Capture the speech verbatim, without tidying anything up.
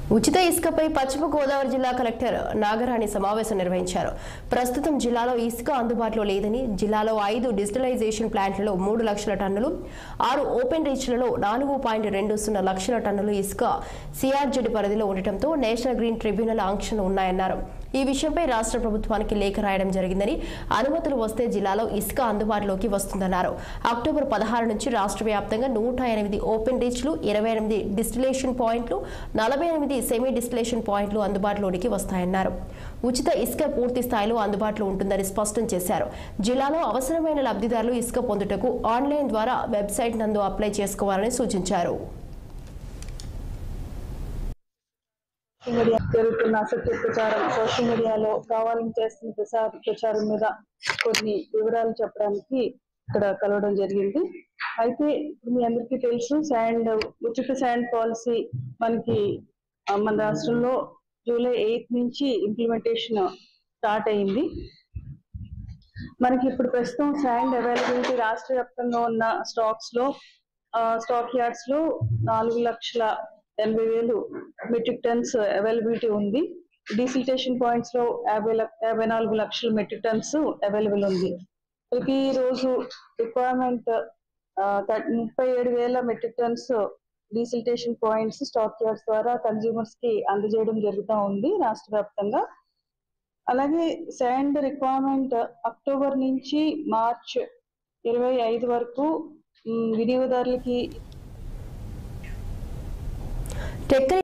ఉచిత ఇసుకపై పశ్చిమ గోదావరి జిల్లా కలెక్టర్ నాగరాణి సమావేశం నిర్వహించారు. ప్రస్తుతం జిల్లాలో ఇసుక అందుబాటులో లేదని, జిల్లాలో ఐదు డిజిటలైజేషన్ ప్లాంట్లలో మూడు లక్షల టన్నులు, ఆరు ఓపెన్ రీచ్లలో నాలుగు పాయింట్ రెండు సున్నా లక్షల టన్నులు ఇసుక సిఆర్జెడ్ పరిధిలో ఉండటంతో నేషనల్ గ్రీన్ ట్రిబ్యునల్ ఆంక్షలు ఉన్నాయన్నారు. ఈ విషయంపై రాష్ట్ర ప్రభుత్వానికి లేఖ రాయడం జరిగిందని, అనుమతులు వస్తే జిల్లాలో ఇసుక అందుబాటులోకి వస్తుందన్నారు. అక్టోబర్ పదహారు నుంచి రాష్ట్ర వ్యాప్తంగా నూట ఎనిమిది ఓపెన్ రీచ్లు, ఇరవై ఎనిమిది డిస్టిలేషన్ పాయింట్లు, నలభై ఎనిమిది సెమీ డిస్టిలేషన్ పాయింట్లు అందుబాటులోనికి వస్తాయన్నారు. ఉచిత ఇసుక పూర్తి స్థాయిలో అందుబాటులో ఉంటుందని స్పష్టం చేశారు. జిల్లాలో అవసరమైన లబ్ధిదారులు ఇసుక పొందుటకు ఆన్లైన్ ద్వారా వెబ్సైట్ నందు అప్లై చేసుకోవాలని సూచించారు. జరుగుతున్న అసత్య ప్రచారం, సోషల్ మీడియాలో కావాలని చేస్తున్న ప్రచార ప్రచారం మీద కొన్ని వివరాలు చెప్పడానికి ఇక్కడ కలవడం జరిగింది. అయితే మీ అందరికీ తెలుసు, శాండ్ ఉచిత శాండ్ పాలసీ మనకి మన రాష్ట్రంలో జూలై ఎయిత్ నుంచి ఇంప్లిమెంటేషన్ స్టార్ట్ అయింది. మనకి ఇప్పుడు ప్రస్తుతం శాండ్ అవైలబిలిటీ రాష్ట్ర వ్యాప్తంగా ఉన్న స్టాక్స్ లో స్టాక్ యార్డ్స్ లో నాలుగు లక్షల ఎనభై వేలు మెట్రిక్ టన్స్ అవైలబిలిటీ ఉంది. డీసిల్టేషన్ పాయింట్స్ లో యాభై యాభై నాలుగు లక్షల మెట్రిక్ టన్స్ అవైలబుల్ ఉంది. ప్రతి రోజు రిక్వైర్మెంట్ ముప్పై ఏడు వేల metric tons desiltation points stock yards ద్వారా కన్జ్యూమర్స్ కి అందజేయడం జరుగుతూ ఉంది రాష్ట్ర వ్యాప్తంగా. అలాగే శాండ్ రిక్వైర్మెంట్ అక్టోబర్ నుంచి మార్చ్ ఇరవై ఐదు వరకు వినియోగదారులకి